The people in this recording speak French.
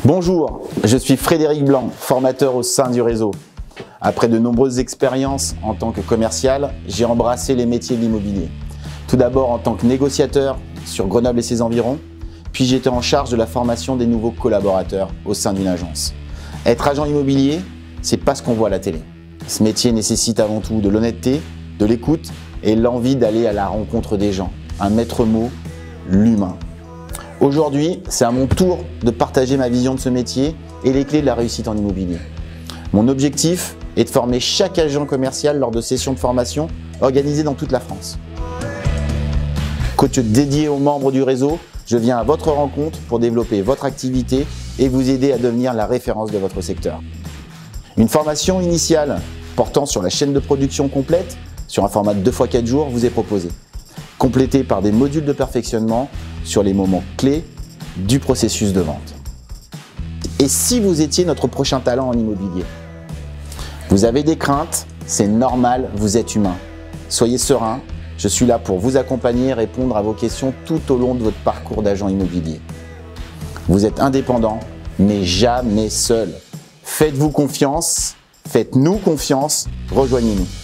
Bonjour, je suis Frédéric Blanc, formateur au sein du réseau. Après de nombreuses expériences en tant que commercial, j'ai embrassé les métiers de l'immobilier. Tout d'abord en tant que négociateur sur Grenoble et ses environs, puis j'étais en charge de la formation des nouveaux collaborateurs au sein d'une agence. Être agent immobilier, c'est pas ce qu'on voit à la télé. Ce métier nécessite avant tout de l'honnêteté, de l'écoute et l'envie d'aller à la rencontre des gens. Un maître mot, l'humain. Aujourd'hui, c'est à mon tour de partager ma vision de ce métier et les clés de la réussite en immobilier. Mon objectif est de former chaque agent commercial lors de sessions de formation organisées dans toute la France. Coach dédié aux membres du réseau, je viens à votre rencontre pour développer votre activité et vous aider à devenir la référence de votre secteur. Une formation initiale portant sur la chaîne de production complète, sur un format de 2 x 4 jours, vous est proposée, complétée par des modules de perfectionnement sur les moments clés du processus de vente. Et si vous étiez notre prochain talent en immobilier? Vous avez des craintes, c'est normal, vous êtes humain. Soyez serein, je suis là pour vous accompagner et répondre à vos questions tout au long de votre parcours d'agent immobilier. Vous êtes indépendant, mais jamais seul. Faites-vous confiance, faites-nous confiance, rejoignez-nous.